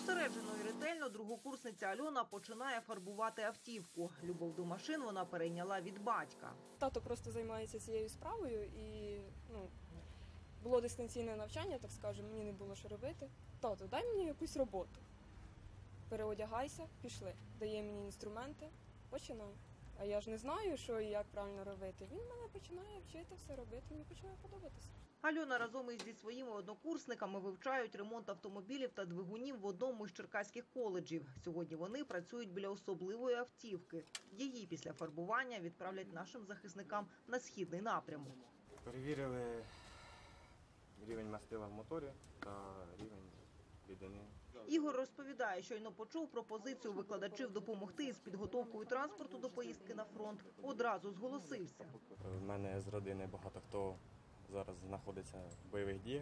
Зосереджено і ретельно другокурсниця Альона починає фарбувати автівку. Любов до машин вона перейняла від батька. Тато просто займається цією справою і було дистанційне навчання, так скажемо, мені не було що робити. Тато, дай мені якусь роботу. Переодягайся, пішли. Дає мені інструменти, починаю. А я ж не знаю, що і як правильно робити. Він мене починає вчити все робити, мені починає подобатися. Альона разом із зі своїми однокурсниками вивчають ремонт автомобілів та двигунів в одному з черкаських коледжів. Сьогодні вони працюють біля особливої автівки. Її після фарбування відправлять нашим захисникам на східний напрямок. Перевірили рівень мастила в моторі та рівень рідини. Ігор розповідає, щойно почув пропозицію викладачів допомогти із підготовкою транспорту до поїздки на фронт. Одразу зголосився. В мене з родини багато хто зараз знаходиться в бойових діях.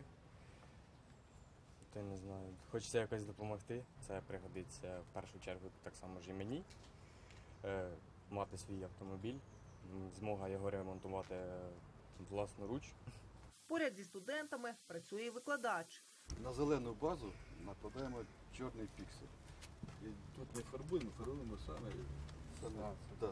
То не знаю, хочеться якось допомогти. Це пригодиться в першу чергу так само ж і мені. Мати свій автомобіль, змога його ремонтувати власноруч. Поряд зі студентами працює і викладач. На зелену базу накладаємо чорний піксель. І тут не фарбуємо, фарбуємо саме. Да.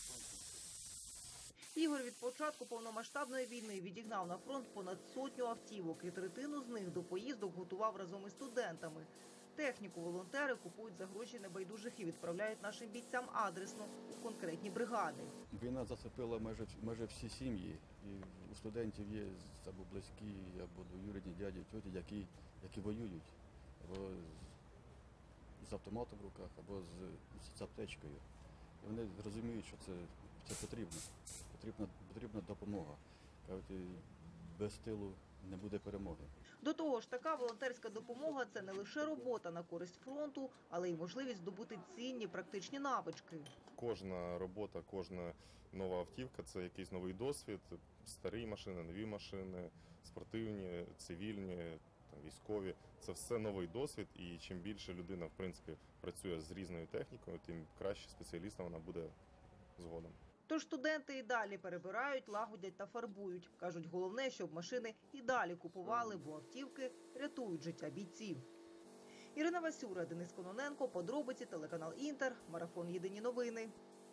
Ігор від початку повномасштабної війни відігнав на фронт понад 100 автівок і третину з них до поїздок готував разом із студентами. Техніку волонтери купують за гроші небайдужих і відправляють нашим бійцям адресно у конкретні бригади. Війна зацепила майже всі сім'ї. І у студентів є або близькі, або двоюрідні дяді, тьоті, які воюють. Або з автоматом в руках, або з аптечкою. І вони розуміють, що це потрібно. Потрібна допомога. Кажуть, без тилу не буде перемоги. До того ж, така волонтерська допомога – це не лише робота на користь фронту, але й можливість здобути цінні практичні навички. Кожна робота, кожна нова автівка – це якийсь новий досвід. Старі машини, нові машини, спортивні, цивільні, військові. Це все новий досвід, і чим більше людина, в принципі, працює з різною технікою, тим краще спеціалістом вона буде згодом. Тож студенти і далі перебирають, лагодять та фарбують. Кажуть, головне, щоб машини і далі купували, бо автівки рятують життя бійців. Ірина Васюра, Денис Кононенко, подробиці, телеканал Інтер, марафон «Єдині новини».